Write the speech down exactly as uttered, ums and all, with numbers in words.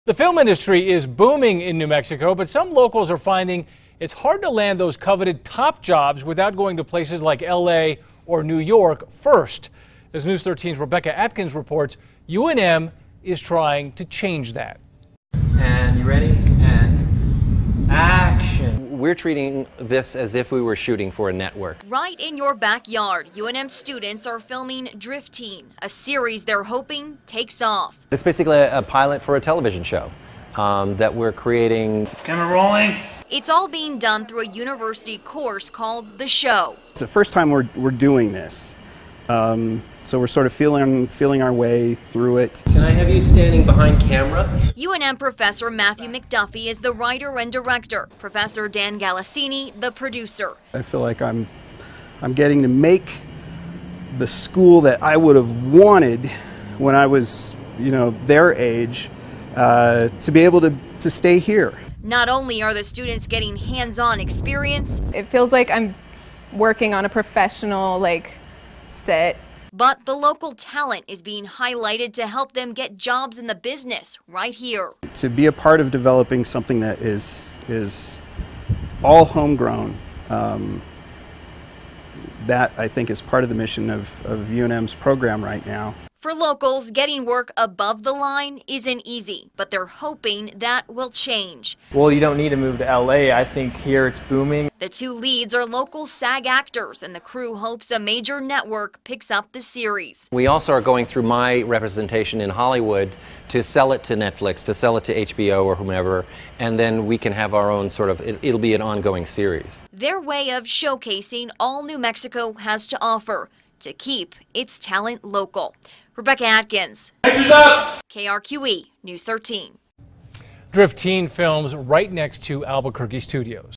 The film industry is booming in New Mexico, but some locals are finding it's hard to land those coveted top jobs without going to places like L A or New York first. As News thirteen's Rebecca Atkins reports, U N M is trying to change that. And you ready? And action. We're treating this as if we were shooting for a network. Right in your backyard, U N M students are filming Drift Teen, a series they're hoping takes off. It's basically a, a pilot for a television show um, that we're creating. Camera rolling. It's all being done through a university course called The Show. It's the first time we're, we're doing this. Um, so we're sort of feeling, feeling our way through it. Can I have you standing behind camera? U N M professor Matthew McDuffie is the writer and director. Professor Dan Galassini, the producer. I feel like I'm, I'm getting to make the school that I would have wanted when I was, you know, their age, uh, to be able to, to stay here. Not only are the students getting hands-on experience, it feels like I'm working on a professional, like, set. But the local talent is being highlighted to help them get jobs in the business right here. To be a part of developing something that is, is all homegrown, um, that I think is part of the mission of, of U N M's program right now. For locals, getting work above the line isn't easy, but they're hoping that will change. Well, you don't need to move to L A. I think here it's booming. The two leads are local SAG actors, and the crew hopes a major network picks up the series. We also are going through my representation in Hollywood to sell it to Netflix, to sell it to H B O or whomever, and then we can have our own sort of, it, it'll be an ongoing series. Their way of showcasing all New Mexico has to offer to keep its talent local. Rebecca Atkins, K R Q E News thirteen. Drift Teen films right next to Albuquerque Studios.